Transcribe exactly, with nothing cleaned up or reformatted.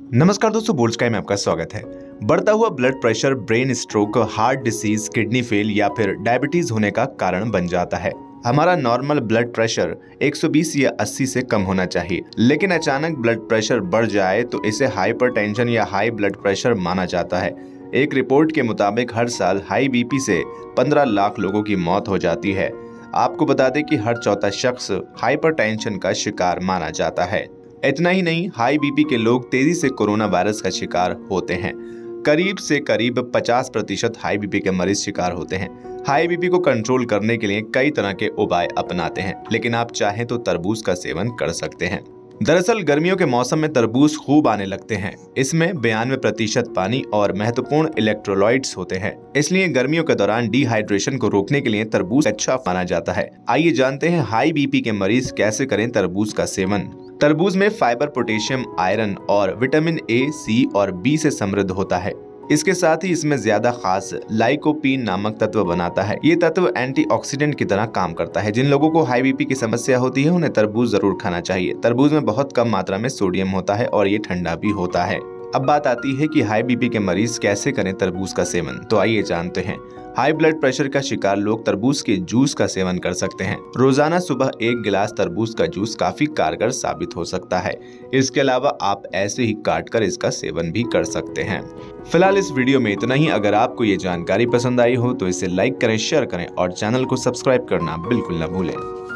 नमस्कार दोस्तों, bold sky में आपका स्वागत है। बढ़ता हुआ blood pressure brain stroke, heart disease, kidney fail या फिर डायबिटीज होने का कारण बन जाता है। हमारा नॉर्मल ब्लड प्रेशर एक सौ बीस या अस्सी से कम होना चाहिए, लेकिन अचानक ब्लड प्रेशर बढ़ जाए तो इसे हाइपरटेंशन या हाई ब्लड प्रेशर माना जाता है। एक रिपोर्ट के मुताबिक हर साल हाई बीपी से पंद्रह लाख लोगों की मौत हो जाती है। आपको बता दें कि हर चौथा शख्स हाइपरटेंशन का शिकार माना जाता है। इतना ही नहीं, हाई बीपी के लोग तेजी से कोरोना वायरस का शिकार होते हैं। करीब से करीब पचास प्रतिशत हाई बीपी के मरीज शिकार होते हैं। हाई बीपी को कंट्रोल करने के लिए कई तरह के उपाय अपनाते हैं, लेकिन आप चाहें तो तरबूज का सेवन कर सकते हैं। दरअसल गर्मियों के मौसम में तरबूज खूब आने लगते हैं। इसमें बयानवे प्रतिशत पानी और महत्वपूर्ण इलेक्ट्रोलाइट्स होते हैं, इसलिए गर्मियों के दौरान डिहाइड्रेशन को रोकने के लिए तरबूज अच्छा माना जाता है। आइए जानते हैं हाई बीपी के मरीज कैसे करें तरबूज का सेवन। तरबूज में फाइबर, पोटेशियम, आयरन और विटामिन ए, सी और बी से समृद्ध होता है। इसके साथ ही इसमें ज्यादा खास लाइकोपीन नामक तत्व बनाता है। ये तत्व एंटीऑक्सीडेंट की तरह काम करता है। जिन लोगों को हाई बीपी की समस्या होती है उन्हें तरबूज जरूर खाना चाहिए। तरबूज में बहुत कम मात्रा में सोडियम होता है और ये ठंडा भी होता है। अब बात आती है कि हाई बीपी के मरीज कैसे करें तरबूज का सेवन, तो आइए जानते हैं। हाई ब्लड प्रेशर का शिकार लोग तरबूज के जूस का सेवन कर सकते हैं। रोजाना सुबह एक गिलास तरबूज का जूस काफी कारगर साबित हो सकता है। इसके अलावा आप ऐसे ही काट कर इसका सेवन भी कर सकते हैं। फिलहाल इस वीडियो में इतना ही। अगर आपको ये जानकारी पसंद आई हो तो इसे लाइक करें, शेयर करें और चैनल को सब्सक्राइब करना बिल्कुल न भूलें।